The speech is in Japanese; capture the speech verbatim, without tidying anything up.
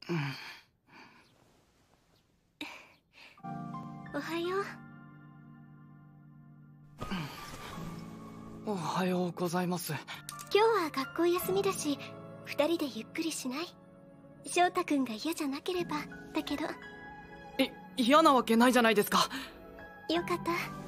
おはよう。おはようございます。 今日は学校休みだし、二人でゆっくりしない？翔太くんが嫌じゃなければだけど。 い嫌なわけないじゃないですか。 よかった。